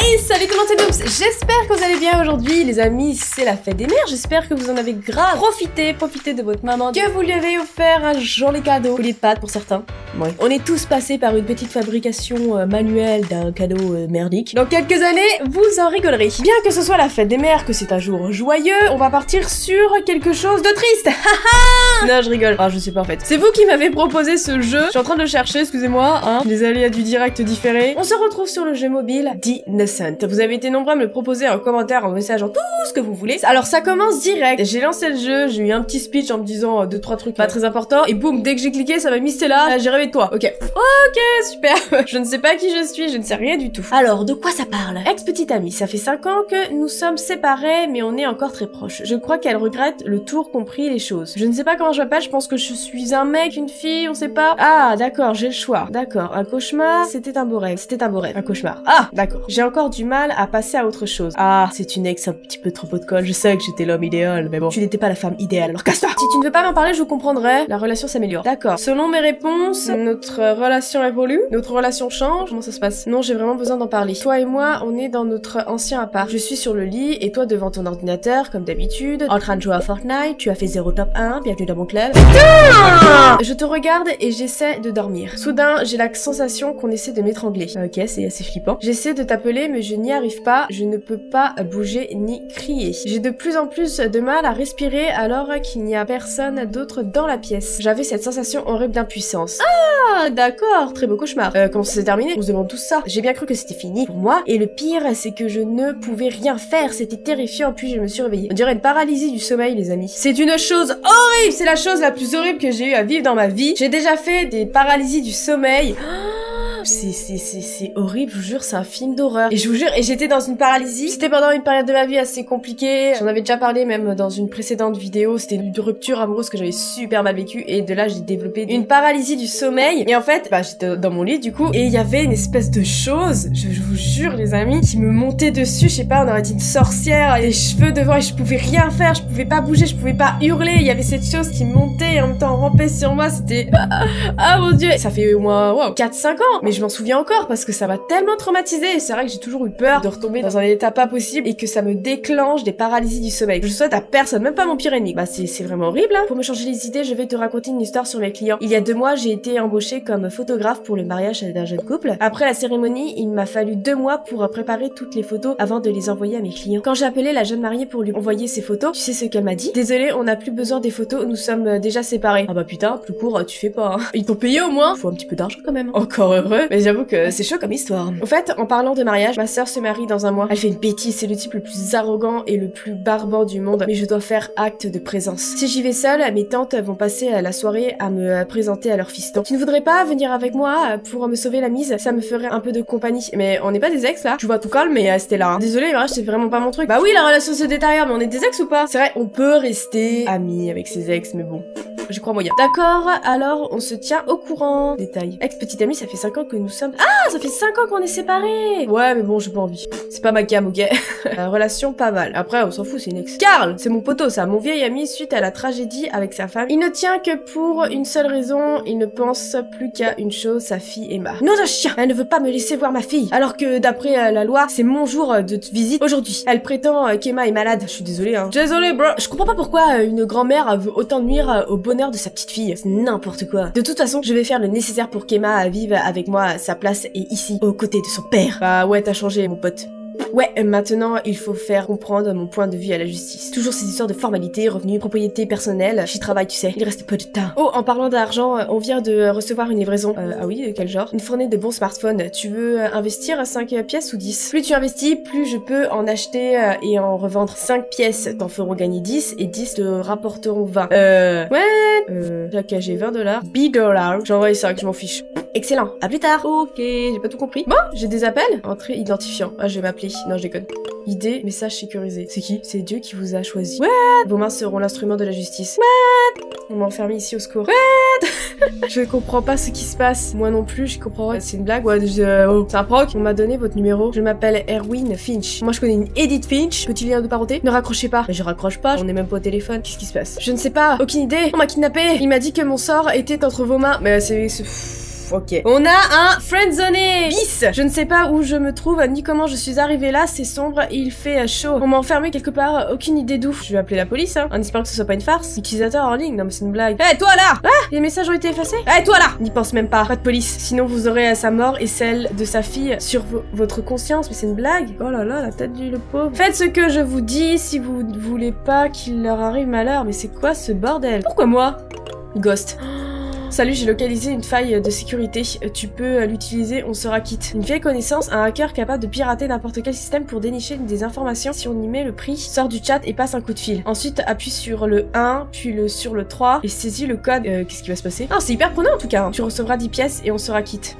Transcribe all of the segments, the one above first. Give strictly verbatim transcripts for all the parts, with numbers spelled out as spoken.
Hey, salut, comment c'est Noobs? J'espère que vous allez bien aujourd'hui, les amis. C'est la fête des mères. J'espère que vous en avez grave profité, profité de votre maman, que vous lui avez offert un joli cadeau, collier de pâtes pour certains. Ouais. On est tous passés par une petite fabrication euh, manuelle d'un cadeau euh, merdique. Dans quelques années, vous en rigolerez. Bien que ce soit la fête des mères, que c'est un jour joyeux, on va partir sur quelque chose de triste. Non, je rigole. Ah, je sais pas en fait. C'est vous qui m'avez proposé ce jeu. Je suis en train de le chercher, excusez-moi. Hein. Les aléas du direct différé. On se retrouve sur le jeu mobile d'Innocent. Vous avez été nombreux à me le proposer en commentaire, en message, en tout ce que vous voulez. Alors ça commence direct. J'ai lancé le jeu, j'ai eu un petit speech en me disant euh, deux trois trucs pas très importants. Et boum, dès que j'ai cliqué, ça m'a mis c'est là. J'ai rêvé de toi. Ok. Ok, super. Je ne sais pas qui je suis, je ne sais rien du tout. Alors, de quoi ça parle? Ex-petite amie, ça fait cinq ans que nous sommes séparés, mais on est encore très proches. Je crois qu'elle regrette le tour qu'ont pris les choses. Je ne sais pas comment je m'appelle, je pense que je suis un mec, une fille, on sait pas. Ah, d'accord, j'ai le choix. D'accord, un cauchemar, c'était un beau rêve. C'était un beau rêve, un cauchemar. Ah, d'accord. J'ai encore du mal à passer à autre chose. Ah, c'est une ex un petit peu trop haut de colle. Je sais que j'étais l'homme idéal, mais bon, tu n'étais pas la femme idéale, alors casse-toi. Si tu ne veux pas m'en parler, je vous comprendrai. La relation s'améliore. D'accord. Selon mes réponses, notre relation évolue, notre relation change. Comment ça se passe? Non, j'ai vraiment besoin d'en parler. Toi et moi, on est dans notre ancien appart. Je suis sur le lit et toi devant ton ordinateur, comme d'habitude, en train de jouer à Fortnite. Tu as fait zéro top un, bienvenue dans mon club. Putain! Je te regarde et j'essaie de dormir. Soudain, j'ai la sensation qu'on essaie de m'étrangler. Ok, c'est assez flippant. J'essaie de t'appeler, mais je n'y arrive pas. Je ne peux pas bouger ni crier. J'ai de plus en plus de mal à respirer alors qu'il n'y a personne d'autre dans la pièce. J'avais cette sensation horrible d'impuissance. Ah, d'accord, très beau cauchemar. Euh, comment ça s'est terminé? On se demande tout ça. J'ai bien cru que c'était fini pour moi. Et le pire, c'est que je ne pouvais rien faire. C'était terrifiant, puis je me suis réveillée. On dirait une paralysie du sommeil, les amis. C'est une chose horrible. C'est la chose la plus horrible que j'ai eu à vivre dans ma vie. J'ai déjà fait des paralysies du sommeil. C'est, c'est, c'est, c'est horrible, je vous jure, c'est un film d'horreur. Et je vous jure, et j'étais dans une paralysie. C'était pendant une période de ma vie assez compliquée. J'en avais déjà parlé même dans une précédente vidéo. C'était une rupture amoureuse que j'avais super mal vécue. Et de là, j'ai développé une paralysie du sommeil. Et en fait, bah, j'étais dans mon lit du coup. Et il y avait une espèce de chose, je, je vous jure les amis, qui me montait dessus. Je sais pas, on aurait dit une sorcière. Et les cheveux devant et je pouvais rien faire. Je pouvais pas bouger, je pouvais pas hurler. Il y avait cette chose qui montait et en même temps rampait sur moi. C'était... Ah mon dieu. Ça fait au moins wow, quatre cinq ans. Mais je m'en souviens encore parce que ça m'a tellement traumatisée et c'est vrai que j'ai toujours eu peur de retomber dans un état pas possible et que ça me déclenche des paralysies du sommeil. Je souhaite à personne, même pas mon pire ennemi. Bah c'est vraiment horrible hein. Pour me changer les idées, je vais te raconter une histoire sur mes clients. Il y a deux mois, j'ai été embauchée comme photographe pour le mariage d'un jeune couple. Après la cérémonie, il m'a fallu deux mois pour préparer toutes les photos avant de les envoyer à mes clients. Quand j'ai appelé la jeune mariée pour lui envoyer ses photos, tu sais ce qu'elle m'a dit? Désolée, on n'a plus besoin des photos, nous sommes déjà séparés. Ah bah putain, plus court, tu fais pas hein. Ils t'ont payé au moins? Faut un petit peu d'argent quand même. Encore heureux. Mais j'avoue que c'est chaud comme histoire. Au fait, en parlant de mariage, ma sœur se marie dans un mois. Elle fait une bêtise, c'est le type le plus arrogant et le plus barbant du monde, mais je dois faire acte de présence. Si j'y vais seule, mes tantes vont passer la soirée à me présenter à leur fiston. Tu ne voudrais pas venir avec moi pour me sauver la mise? Ça me ferait un peu de compagnie. Mais on n'est pas des ex là? Tu vois tout calme, mais euh, c'était là. Hein. Désolée, le mariage c'est vraiment pas mon truc. Bah oui, la relation se détériore, mais on est des ex ou pas? C'est vrai, on peut rester amis avec ses ex, mais bon. J'y crois moyen. D'accord, alors on se tient au courant. Détail. Ex-petite amie, ça fait cinq ans que nous sommes... Ah, ça fait cinq ans qu'on est séparés. Ouais, mais bon, j'ai pas envie. C'est pas ma cam, ok? La relation pas mal. Après, on s'en fout, c'est une ex. Karl, c'est mon poteau, ça. Mon vieil ami suite à la tragédie avec sa femme. Il ne tient que pour une seule raison. Il ne pense plus qu'à une chose, sa fille Emma. Non de chien, elle ne veut pas me laisser voir ma fille. Alors que d'après euh, la loi, c'est mon jour euh, de visite aujourd'hui. Elle prétend euh, qu'Emma est malade. Je suis désolée, hein. Désolée, bro. Je comprends pas pourquoi euh, une grand-mère veut autant nuire euh, au bonheur de sa petite fille. C'est n'importe quoi. De toute façon, je vais faire le nécessaire pour qu'Emma vive avec moi. Sa place est ici, aux côtés de son père. Bah ouais, t'as changé, mon pote. Ouais, maintenant, il faut faire comprendre mon point de vue à la justice. Toujours ces histoires de formalités, revenus, propriété personnelle. J'y travaille, tu sais. Il reste peu de temps. Oh, en parlant d'argent, on vient de recevoir une livraison. Euh, ah oui, quel genre? Une fournée de bons smartphones. Tu veux investir cinq pièces ou dix? Plus tu investis, plus je peux en acheter et en revendre. cinq pièces t'en feront gagner dix et dix te rapporteront vingt. Euh... Ouais. Euh... J'ai vingt dollars. dix dollars. J'envoie cinq, je m'en fiche. Excellent. À plus tard. Ok, j'ai pas tout compris. Bon, j'ai des appels. Entrée identifiant. Ah, je vais m'appeler. Non, je déconne. Idée, message sécurisé. C'est qui? C'est Dieu qui vous a choisi. What? Vos mains seront l'instrument de la justice. What? On m'a enfermé ici au secours. What? Je comprends pas ce qui se passe. Moi non plus, je comprends pas. C'est une blague? Ouais, je... oh. C'est un proc. On m'a donné votre numéro. Je m'appelle Erwin Finch. Moi, je connais une Edith Finch. Petit lien de parenté. Ne raccrochez pas. Mais je raccroche pas. On est même pas au téléphone. Qu'est-ce qui se passe? Je ne sais pas. Aucune idée. On m'a kidnappé. Il m'a dit que mon sort était entre vos mains. Mais c'est... Ok. On a un friendzoné bis. Je ne sais pas où je me trouve, ni comment je suis arrivée là. C'est sombre, il fait chaud. On m'a enfermé quelque part, aucune idée d'où. Je vais appeler la police, hein, en espérant que ce soit pas une farce. Utilisateur en ligne, non mais c'est une blague. Eh, hey, toi là! Ah! Les messages ont été effacés? Eh, hey, toi là! N'y pense même pas. Pas de police. Sinon vous aurez sa mort et celle de sa fille sur votre conscience. Mais c'est une blague? Oh là là, la tête du le pauvre. Faites ce que je vous dis si vous ne voulez pas qu'il leur arrive malheur. Mais c'est quoi ce bordel? Pourquoi moi? Ghost. Salut, j'ai localisé une faille de sécurité. Tu peux l'utiliser, on sera quitte. Une vieille connaissance, un hacker capable de pirater n'importe quel système pour dénicher des informations. Si on y met le prix, sort du chat et passe un coup de fil. Ensuite, appuie sur le un, puis le sur le trois et saisis le code. Euh, qu'est-ce qui va se passer? Non, c'est hyper prenant en tout cas. Tu recevras dix pièces et on sera quitte.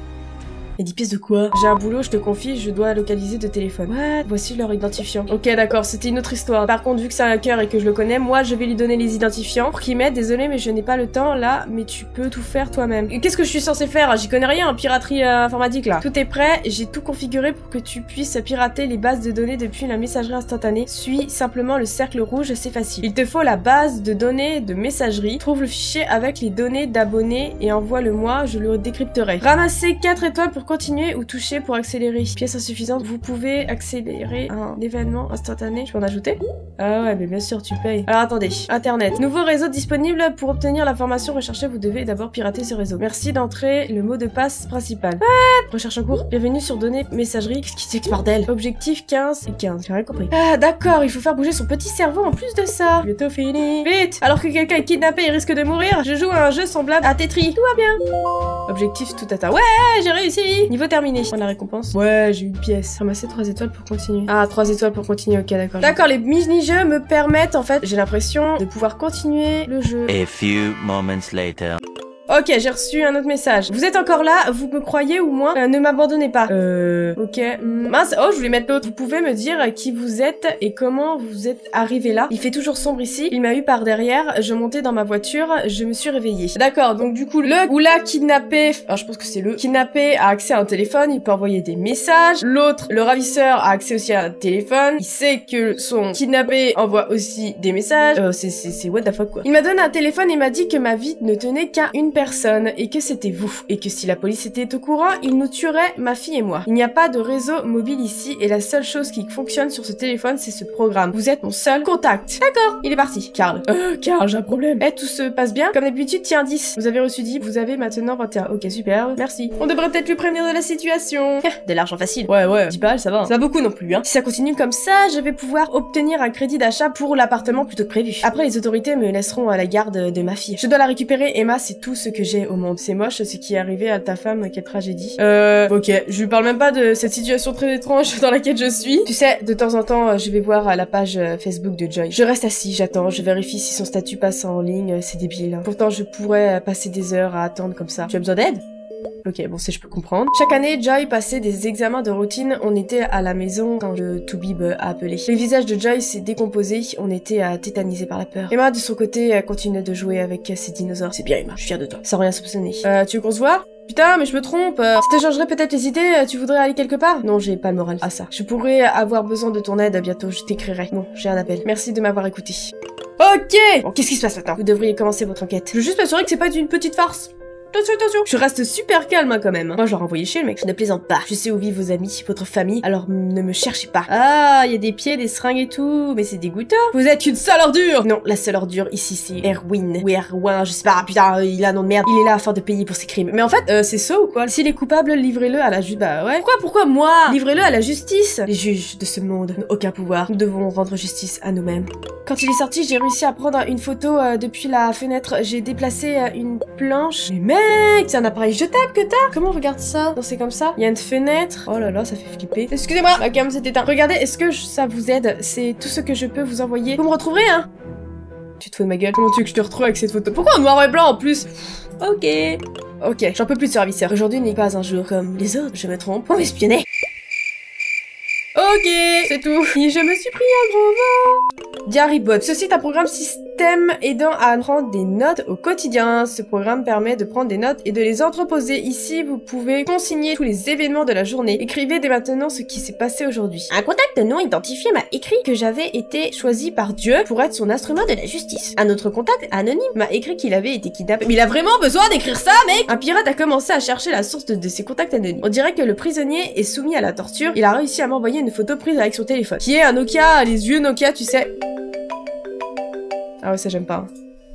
Et dix pièces de quoi? J'ai un boulot, je te confie, je dois localiser deux téléphones. What? Voici leur identifiant. Ok, d'accord, c'était une autre histoire. Par contre, vu que c'est un hacker et que je le connais, moi, je vais lui donner les identifiants pour qu'il m'aide. Désolé, mais je n'ai pas le temps, là, mais tu peux tout faire toi-même. Qu'est-ce que je suis censée faire? J'y connais rien en piraterie euh, informatique, là. Tout est prêt, j'ai tout configuré pour que tu puisses pirater les bases de données depuis la messagerie instantanée. Suis simplement le cercle rouge, c'est facile. Il te faut la base de données de messagerie. Trouve le fichier avec les données d'abonnés et envoie-le-moi, je le décrypterai. Ramassez quatre étoiles pour continuer ou toucher pour accélérer. Pièce insuffisante, vous pouvez accélérer un événement instantané. Je peux en ajouter? Ah ouais, mais bien sûr, tu payes. Alors attendez, internet. Nouveau réseau disponible. Pour obtenir l'information recherchée, vous devez d'abord pirater ce réseau. Merci d'entrer le mot de passe principal. What? Recherche en cours. Bienvenue sur données messagerie. Qu'est-ce qui c'est que ce bordel? Objectif quinze et quinze. J'ai rien compris. Ah d'accord, il faut faire bouger son petit cerveau en plus de ça. Bientôt fini. Vite! Alors que quelqu'un est kidnappé et risque de mourir, je joue à un jeu semblable à Tetris. Tout va bien. Objectif tout atteint. Ouais, j'ai réussi. Niveau terminé. Prends la récompense. Ouais, j'ai eu une pièce. Ramasser trois étoiles pour continuer. Ah, trois étoiles pour continuer. Ok, d'accord. D'accord, les mini-jeux me permettent, en fait, j'ai l'impression de pouvoir continuer le jeu. A few moments later. Ok, j'ai reçu un autre message. Vous êtes encore là? Vous me croyez ou moins? euh, Ne m'abandonnez pas. Euh... Ok. Mince. Oh, je voulais mettre l'autre. Vous pouvez me dire qui vous êtes et comment vous êtes arrivé là? Il fait toujours sombre ici. Il m'a eu par derrière. Je montais dans ma voiture. Je me suis réveillée. D'accord. Donc du coup, le ou la kidnappé... Alors je pense que c'est le kidnappé a accès à un téléphone. Il peut envoyer des messages. L'autre, le ravisseur, a accès aussi à un téléphone. Il sait que son kidnappé envoie aussi des messages. Euh, c'est c'est what the fuck quoi. Il m'a donné un téléphone et m'a dit que ma vie ne tenait qu'à une personne et que c'était vous, et que si la police était au courant, il nous tuerait, ma fille et moi. Il n'y a pas de réseau mobile ici et la seule chose qui fonctionne sur ce téléphone, c'est ce programme. Vous êtes mon seul contact. D'accord, il est parti. Karl. Euh, Karl, j'ai un problème. Eh, tout se passe bien? Comme d'habitude, tiens, dix. Vous avez reçu dix, vous avez maintenant vingt et un. Ok, super, merci. On devrait peut-être lui prévenir de la situation. De l'argent facile. Ouais, ouais, dix balles, ça va. C'est pas beaucoup non plus, hein. Si ça continue comme ça, je vais pouvoir obtenir un crédit d'achat pour l'appartement plutôt que prévu. Après, les autorités me laisseront à la garde de ma fille. Je dois la récupérer, Emma, c'est tout ce que j'ai au monde. C'est moche ce qui est arrivé à ta femme, quelle tragédie. Euh, ok, je lui parle même pas de cette situation très étrange dans laquelle je suis. Tu sais, de temps en temps, je vais voir la page Facebook de Joy. Je reste assis, j'attends, je vérifie si son statut passe en ligne, c'est débile. Pourtant, je pourrais passer des heures à attendre comme ça. Tu as besoin d'aide? Ok, bon, ça je peux comprendre. Chaque année, Joy passait des examens de routine. On était à la maison quand le Toubib a appelé. Le visage de Joy s'est décomposé. On était à tétanisé par la peur. Emma, de son côté, continuait de jouer avec ses dinosaures. C'est bien, Emma, je suis fière de toi. Sans rien soupçonner. Euh, tu veux qu'on se voit? Putain, mais je me trompe. Ça te changerait peut-être les idées, tu voudrais aller quelque part? Non, j'ai pas le moral à ça. Je pourrais avoir besoin de ton aide bientôt, je t'écrirai. Bon, j'ai un appel. Merci de m'avoir écouté. Ok! Bon, qu'est-ce qui se passe maintenant? Vous devriez commencer votre enquête. Je veux juste m'assurer que c'est pas une petite farce. Attention, attention. Je reste super calme hein, quand même. Moi, je l'aurais envoyé chez le mec. Je ne plaisante pas. Je sais où vivent vos amis, votre famille, alors ne me cherchez pas. Ah, il y a des pieds, des seringues et tout. Mais c'est dégoûtant. Vous êtes une sale ordure. Non, la seule ordure ici, c'est Erwin. Ou Erwin, je sais pas. Putain, il a un nom de merde. Il est là afin de payer pour ses crimes. Mais en fait, euh, c'est ça ou quoi? S'il est coupable, livrez-le à la justice. Bah ouais. Pourquoi, pourquoi moi? Livrez-le à la justice. Les juges de ce monde n'ont aucun pouvoir. Nous devons rendre justice à nous-mêmes. Quand il est sorti, j'ai réussi à prendre une photo euh, depuis la fenêtre. J'ai déplacé euh, une planche. Mais mec, c'est un appareil jetable que t'as? Comment on regarde ça? Non, c'est comme ça. Il y a une fenêtre. Oh là là, ça fait flipper. Excusez-moi, ma cam s'est éteinte. Regardez, est-ce que je- ça vous aide? C'est tout ce que je peux vous envoyer. Vous me retrouverez, hein? Tu te fous de ma gueule? Comment tu veux que je te retrouve avec cette photo? Pourquoi en noir et blanc en plus? Ok. Ok, j'en peux plus de ce ravisseur. Aujourd'hui n'est pas un jour comme les autres. Je me trompe. On m'espionnait. Ok, c'est tout. Et je me suis pris un gros vent. Diarrhea Bot. Ceci est un programme systémique système aidant à prendre des notes au quotidien. Ce programme permet de prendre des notes et de les entreposer. Ici, vous pouvez consigner tous les événements de la journée. Écrivez dès maintenant ce qui s'est passé aujourd'hui. Un contact non identifié m'a écrit que j'avais été choisi par Dieu pour être son instrument de la justice. Un autre contact anonyme m'a écrit qu'il avait été kidnappé. Mais il a vraiment besoin d'écrire ça, mec! Un pirate a commencé à chercher la source de, de ses contacts anonymes. On dirait que le prisonnier est soumis à la torture. Il a réussi à m'envoyer une photo prise avec son téléphone. Qui est un Nokia, les yeux Nokia, tu sais. Ah ouais, ça j'aime pas.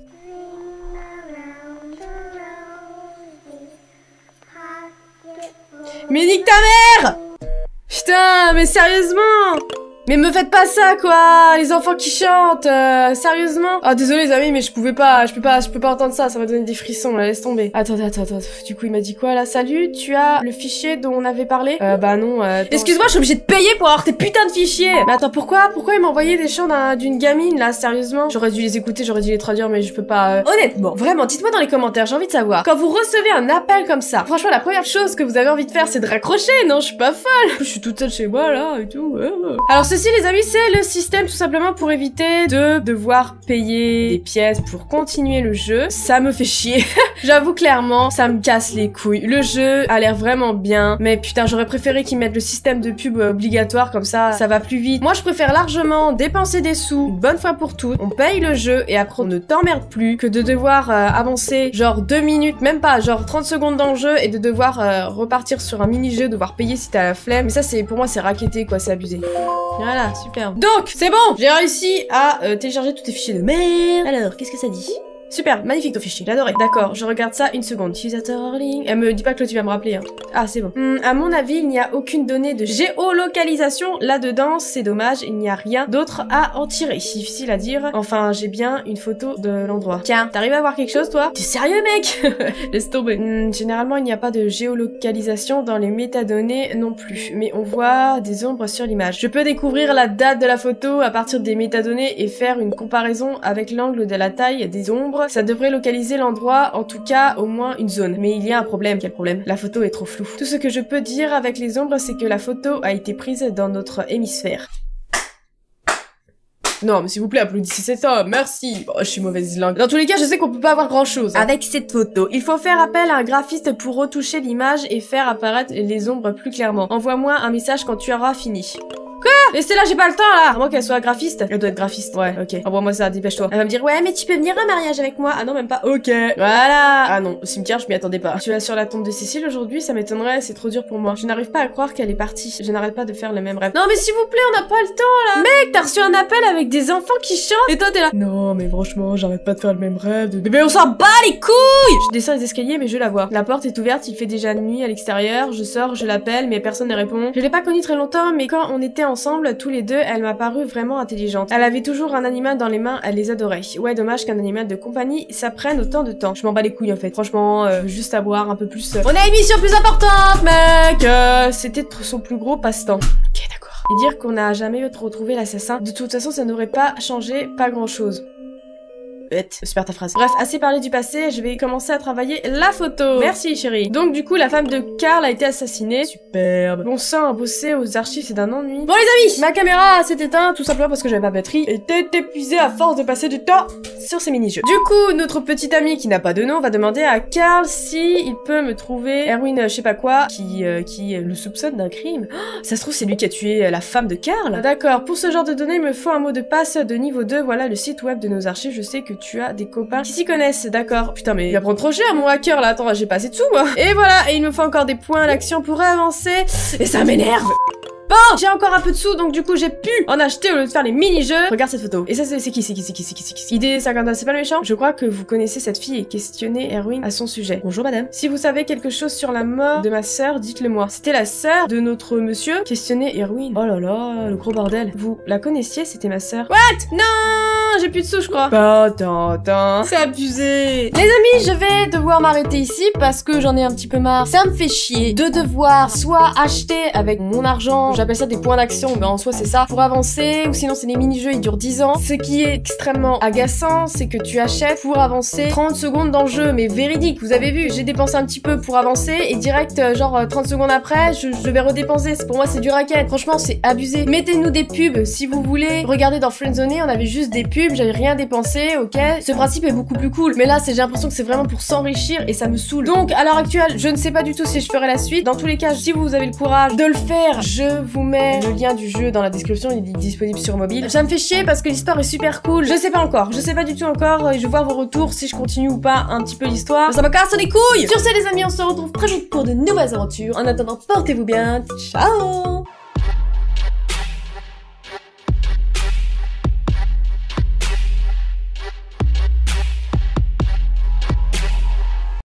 Mais nique ta mère! Putain, mais sérieusement! Mais me faites pas ça, quoi! Les enfants qui chantent, euh, sérieusement? Ah, désolé les amis, mais je pouvais pas, je peux pas, je peux pas entendre ça, ça m'a donné des frissons, là, laisse tomber. Attends, attends, attends, du coup, il m'a dit quoi, là? Salut, tu as le fichier dont on avait parlé? Euh, bah non, euh... Excuse-moi, je suis obligée de payer pour avoir tes putains de fichiers! Mais attends, pourquoi? Pourquoi il m'a envoyé des chants d'une gamine, là, sérieusement? J'aurais dû les écouter, j'aurais dû les traduire, mais je peux pas... Euh... Honnêtement, vraiment, dites-moi dans les commentaires, j'ai envie de savoir. Quand vous recevez un appel comme ça, franchement, la première chose que vous avez envie de faire, c'est de raccrocher, non? Je suis pas folle! Je suis toute seule chez moi, là, et tout. Alors ceci, les amis, c'est le système tout simplement pour éviter de devoir payer des pièces pour continuer le jeu. Ça me fait chier. J'avoue clairement, ça me casse les couilles. Le jeu a l'air vraiment bien, mais putain, j'aurais préféré qu'ils mettent le système de pub obligatoire, comme ça, ça va plus vite. Moi, je préfère largement dépenser des sous, une bonne fois pour toutes, on paye le jeu et après on ne t'emmerde plus que de devoir euh, avancer genre deux minutes, même pas, genre trente secondes dans le jeu et de devoir euh, repartir sur un mini-jeu, devoir payer si t'as la flemme. Mais ça, c'est pour moi, c'est racketté, quoi, c'est abusé. Voilà, super. Donc, c'est bon, j'ai réussi à euh, télécharger tous tes fichiers de merde. Alors, qu'est-ce que ça dit? Super, magnifique ton fichier, j'adorais. D'accord, je regarde ça une seconde. Utilisateur en ligne. Elle me dit pas que tu vas me rappeler. Hein. Ah, c'est bon. Hum, à mon avis, il n'y a aucune donnée de géolocalisation là-dedans. C'est dommage, il n'y a rien d'autre à en tirer. Difficile à dire. Enfin, j'ai bien une photo de l'endroit. Tiens, t'arrives à voir quelque chose, toi? T'es sérieux, mec? Laisse tomber. Hum, généralement, il n'y a pas de géolocalisation dans les métadonnées non plus. Mais on voit des ombres sur l'image. Je peux découvrir la date de la photo à partir des métadonnées et faire une comparaison avec l'angle de la taille des ombres. Ça devrait localiser l'endroit, en tout cas au moins une zone. Mais il y a un problème. Quel problème? La photo est trop floue. Tout ce que je peux dire avec les ombres, c'est que la photo a été prise dans notre hémisphère. Non, mais s'il vous plaît, applaudissez ça, merci. Bon, je suis mauvaise langue. Dans tous les cas, je sais qu'on peut pas avoir grand chose hein. Avec cette photo. Il faut faire appel à un graphiste pour retoucher l'image et faire apparaître les ombres plus clairement. Envoie-moi un message quand tu auras fini. Quoi? Laissez là, j'ai pas le temps là! À moins qu'elle soit graphiste. Elle doit être graphiste. Ouais, ok. Envoie-moi ça, dépêche-toi. Elle va me dire, ouais, mais tu peux venir à un mariage avec moi. Ah non, même pas. Ok. Voilà. Ah non, au cimetière, je m'y attendais pas. Tu vas sur la tombe de Cécile aujourd'hui, ça m'étonnerait, c'est trop dur pour moi. Je n'arrive pas à croire qu'elle est partie. Je n'arrête pas de faire le même rêve. Non, mais s'il vous plaît, on n'a pas le temps là! Mec, t'as reçu un appel avec des enfants qui chantent et toi t'es là. Non, mais franchement, j'arrête pas de faire le même rêve. De... Mais on s'en bat les couilles! Je descends les escaliers, mais je la vois. La porte est ouverte, il fait déjà nuit à l'extérieur. Je sors, je l'appelle, mais personne ne répond. Je l'ai pas connue très longtemps, mais quand on était ensemble, tous les deux, elle m'a paru vraiment intelligente. Elle avait toujours un animal dans les mains, elle les adorait. Ouais, dommage qu'un animal de compagnie, ça prenne autant de temps. Je m'en bats les couilles en fait. Franchement, euh, juste à boire un peu plus. Euh... On a une mission plus importante, mec. Euh, C'était son plus gros passe-temps. Ok, d'accord. Et dire qu'on n'a jamais retrouvé l'assassin. De toute façon, ça n'aurait pas changé pas grand-chose. Bête. Super ta phrase. Bref, assez parlé du passé, je vais commencer à travailler la photo. Merci chérie. Donc du coup, la femme de Karl a été assassinée. Superbe. Bon sang, bosser aux archives, c'est d'un ennui. Bon les amis, ma caméra s'est éteinte tout simplement parce que j'avais pas de batterie. Et était épuisée à force de passer du temps sur ces mini-jeux. Du coup, notre petit ami qui n'a pas de nom va demander à Karl si il peut me trouver Erwin, je sais pas quoi, qui euh, qui le soupçonne d'un crime. Oh, ça se trouve, c'est lui qui a tué la femme de Karl. D'accord, pour ce genre de données, il me faut un mot de passe de niveau deux. Voilà le site web de nos archives. Je sais que tu as des copains qui s'y connaissent, d'accord. Putain, mais il va prendre trop cher, mon hacker, là. Attends, j'ai pas assez de sous, moi. Et voilà, et il me faut encore des points d'action pour avancer. Et ça m'énerve. Bon, j'ai encore un peu de sous, donc du coup j'ai pu en acheter au lieu de faire les mini-jeux. Regarde cette photo. Et ça c'est qui, c'est qui, c'est qui, c'est qui, c'est qui, Idée cinquante, c'est pas le méchant? Je crois que vous connaissez cette fille et questionnez Erwin à son sujet. Bonjour madame. Si vous savez quelque chose sur la mort de ma sœur, dites-le moi. C'était la sœur de notre monsieur? Questionnez Erwin. Oh là là, le gros bordel. Vous la connaissiez? C'était ma sœur. What? Non, j'ai plus de sous, je crois. Bah, attends, attends. C'est abusé. Les amis, je vais devoir m'arrêter ici parce que j'en ai un petit peu marre. Ça me fait chier de devoir soit acheter avec mon argent, j'appelle ça des points d'action, mais en soi c'est ça, pour avancer, ou sinon c'est des mini-jeux, ils durent dix ans. Ce qui est extrêmement agaçant, c'est que tu achètes pour avancer trente secondes dans le jeu, mais véridique, vous avez vu, j'ai dépensé un petit peu pour avancer, et direct, genre trente secondes après, je, je vais redépenser. Pour moi c'est du racket, franchement c'est abusé. Mettez-nous des pubs si vous voulez. Regardez dans Friendzone, on avait juste des pubs pub, j'avais rien dépensé, ok. Ce principe est beaucoup plus cool. Mais là, c'est j'ai l'impression que c'est vraiment pour s'enrichir et ça me saoule. Donc, à l'heure actuelle, je ne sais pas du tout si je ferai la suite. Dans tous les cas, si vous avez le courage de le faire, je vous mets le lien du jeu dans la description, il est disponible sur mobile. Ça me fait chier parce que l'histoire est super cool. Je sais pas encore, je sais pas du tout encore. Je vais voir vos retours si je continue ou pas un petit peu l'histoire. Ça me casse les couilles. Sur ce, les amis, on se retrouve très vite pour de nouvelles aventures. En attendant, portez-vous bien. Ciao.